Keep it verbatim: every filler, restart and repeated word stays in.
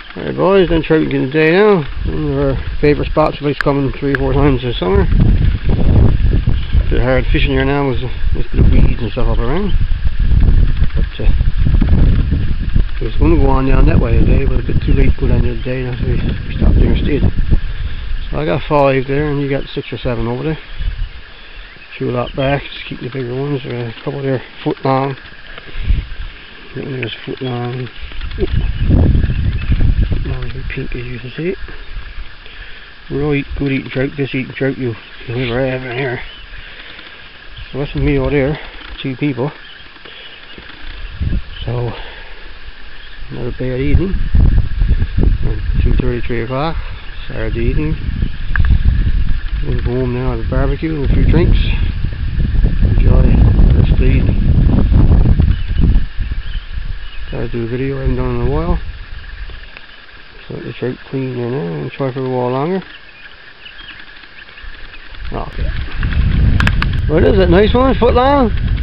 Alright boys, then trout again today now. One of our favourite spots. We like coming three or four times this summer. A bit hard fishing here now, there's a nice bit of weeds and stuff up around. But uh, it was going to go on down that way today, but a bit too late to go down there today, now so we, we stopped there instead. So I got five there, and you got six or seven over there. Few a lot back, just keep the bigger ones. There are a couple there foot long. That one there's foot long. Long pink as you can see. Right good eating trout. This eating trout you you'll never have in here. So that's me over there, two people. So another bad evening. two thirty, three o'clock, Saturday evening. I'm going to go home now, have a barbecue and a few drinks. Enjoy the rest of the evening. Gotta do a video I haven't done in a while. So let the trout clean there now and try for a while longer. Okay. What is it? Nice one? Foot long?